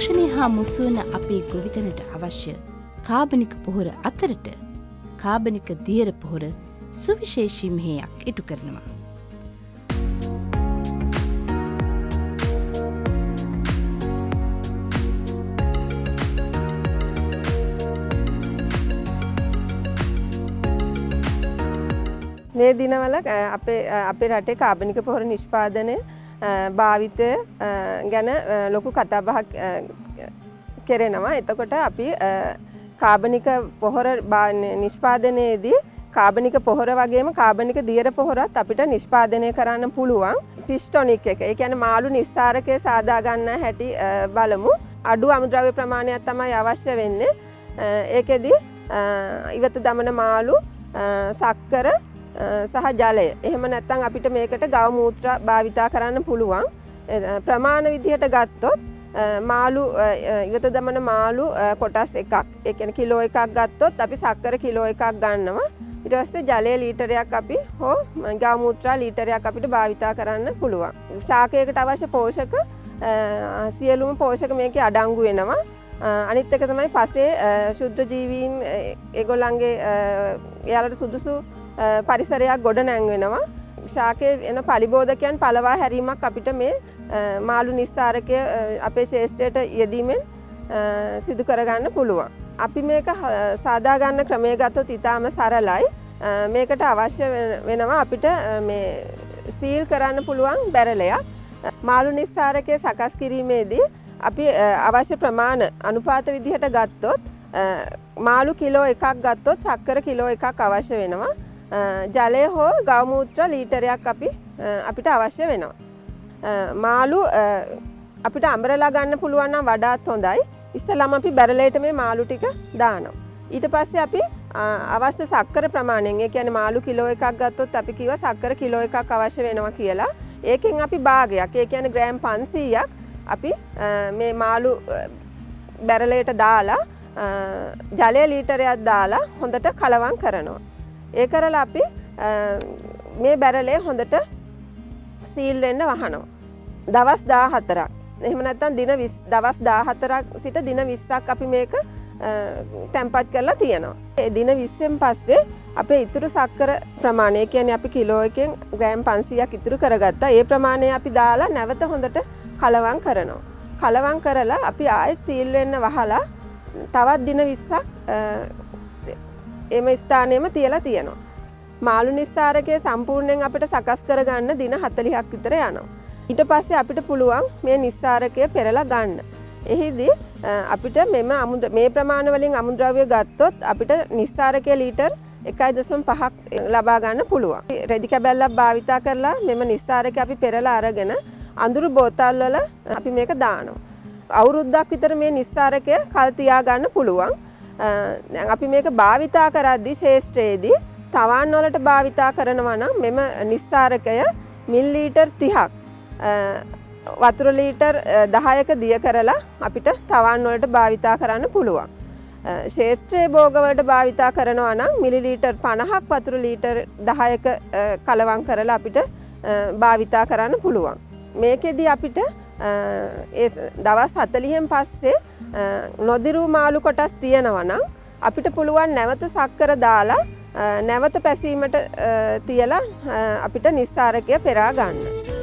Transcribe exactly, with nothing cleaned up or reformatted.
දූෂණය හා මුසුවන අපේ ගොවිතැනට අවශ්‍ය කාබනික පොහොර අතරට කාබනික දියර පොහොර සුවිශේෂී මෙහෙයක් ඉටු කරනවා. මේ දිනවල අපේ අපේ රටේ කාබනික පොහොර නිෂ්පාදනය භාවිතය ගැන ලොකු කතා බහක් කෙරෙනවා. එතකොට අපි කාබනික පොහොර නිෂ්පාදනයේදී කාබනික පොහොර වගේම කාබනික දියර පොහොරත් අපිට නිෂ්පාදනය කරන්න පුළුවන්. පිස්ටොනික් එක. ඒ කියන්නේ මාළු නිස්සාරකය සාදා ගන්න හැටි බලමු. අඩු අමුද්‍රව්‍ය ප්‍රමාණයක් තමයි අවශ්‍ය වෙන්නේ. ඒකෙදි ඉවත දමන මාළු සක්කර සහ ජලය. එහෙම නැත්නම් අපිට මේකට ගව මූත්‍ර භාවිතා කරන්න පුළුවන්. ප්‍රමාණ විදිහට ගත්තොත් මාළු ඉවත දමන මාළු කොටස් එකක්. ඒ කියන්නේ කිලෝ එකක් ගත්තොත් අපි සක්කර කිලෝ එකක් ගන්නවා. ඊට පස්සේ ජලය ලීටරයක් අපි හෝ ගව මූත්‍ර ලීටරයක් අපිට භාවිතා කරන්න පුළුවන්. ශාකයකට අවශ්‍ය පෝෂක සියලුම පෝෂක මේකේ අඩංගු වෙනවා. අනිත් එක තමයි පසේ ශුද්ධ ජීවීන් ඒගොල්ලන්ගේ එයාලට සුදුසු පරිසරයක් ගොඩ නැංවෙනවා. ශාකයේ එන පලිබෝධකයන් පළවා හැරීමක් අපිට මේ මාළු නිස්සාරකය අපේ ශේෂ්ත්‍රයට යෙදීමෙන් සිදු කරගන්න පුළුවන්. අපි මේක සාදා ගන්න ක්‍රමය ගත්තොත් ඉතාම සරලයි. මේකට අවශ්‍ය වෙනවා අපිට මේ සීල් කරන්න පුළුවන් බැරලයක්. මාළු නිස්සාරකය සකස් කිරීමේදී අපි අවශ්‍ය ප්‍රමාණ අනුපාත විදිහට ගත්තොත් මාළු කිලෝ එකක් ගත්තොත් සක්කර කිලෝ එකක් අවශ්‍ය වෙනවා. ජලය හෝ ගව මූත්‍ර ලීටරයක් අපි අපිට අවශ්‍ය වෙනවා. මාළු අපිට අඹරලා ගන්න පුළුවන් නම් වඩාත් හොඳයි. ඉස්සෙල්ලාම අපි බැරලයට මේ මාළු ටික දානවා. ඊට පස්සේ අපි අවශ්‍ය සක්කර ප්‍රමාණයෙන්, ඒ කියන්නේ මාළු කිලෝ එකක් ගත්තොත් අපි කිව්වා සක්කර කිලෝ එකක් අවශ්‍ය වෙනවා කියලා. ඒකෙන් අපි භාගයක්, ඒ කියන්නේ ග්‍රෑම් පන්සීයක් අපි මේ මාළු බැරලයට දාලා ජලය ලීටරයක් දාලා හොඳට කලවම් කරනවා. ඒ කරලා අපි මේ බැරලේ හොඳට සීල් වෙන්න වහනවා. දවස් දාහතරක්. එහෙම නැත්නම් දින දවස් දාහතරක් සිට දින විස්සක් අපි මේක තැම්පත් කරලා තියෙනවා. ඒ දින විස්සෙන් පස්සේ අපේ ඉතුරු සක්කර ප්‍රමාණය, කියන්නේ අපි කිලෝ එකෙන් ග්‍රෑම් පන්සීයක් ඉතුරු කරගත්තා. ඒ ප්‍රමාණය අපි දාලා නැවත හොඳට කලවම් කරනවා. කලවම් කරලා අපි ආයෙත් සීල් වෙන්න වහලා තවත් දින විස්සක් එම ස්ථානයේම තියලා තියෙනවා. මාළු නිස්සාරකය සම්පූර්ණයෙන් අපිට සකස් කරගන්න දින හතළිහක් විතර යනවා. ඊට පස්සේ අපිට පුළුවන් මේ නිස්සාරකය පෙරලා ගන්න. එහිදී අපිට මෙම මේ ප්‍රමාණ වලින් අමුද්‍රව්‍ය ගත්තොත් අපිට නිස්සාරකය ලීටර් එකයි දශම පහක් ලබා ගන්න පුළුවන්. රෙදි කැබැල්ලක් භාවිතා කරලා මෙම නිස්සාරකය අපි පෙරලා අරගෙන අඳුරු බෝතල් වල අපි මේක දානවා. අවුරුද්දක් විතර මේ නිස්සාරකය කල් තියා ගන්න පුළුවන්. දැන් අපි මේක භාවිතා කරද්දී ශේෂ්ත්‍රයේදී තවන් වලට භාවිතා කරනවා නම් මෙම නිස්සාරකය මිලිලීටර් තිහක් වතුර ලීටර් දහයක දිය කරලා අපිට තවන් වලට භාවිතා කරන්න පුළුවන්. ශේෂ්ත්‍රයේ භෝග වලට භාවිතා කරනවා නම් මිලිලීටර් පනහක් වතුර ලීටර් දහයක කලවම් කරලා අපිට භාවිතා කරන්න පුළුවන්. මේකෙදී අපිට ඒ දවස් හතළිහෙන් පස්සේ නොදිරු මාළු කොටස් තියෙනවා නම් අපිට පුළුවන් නැවත සක්කර දාලා නැවත පැසීමට තියලා අපිට නිස්සාරකය පෙරා ගන්න.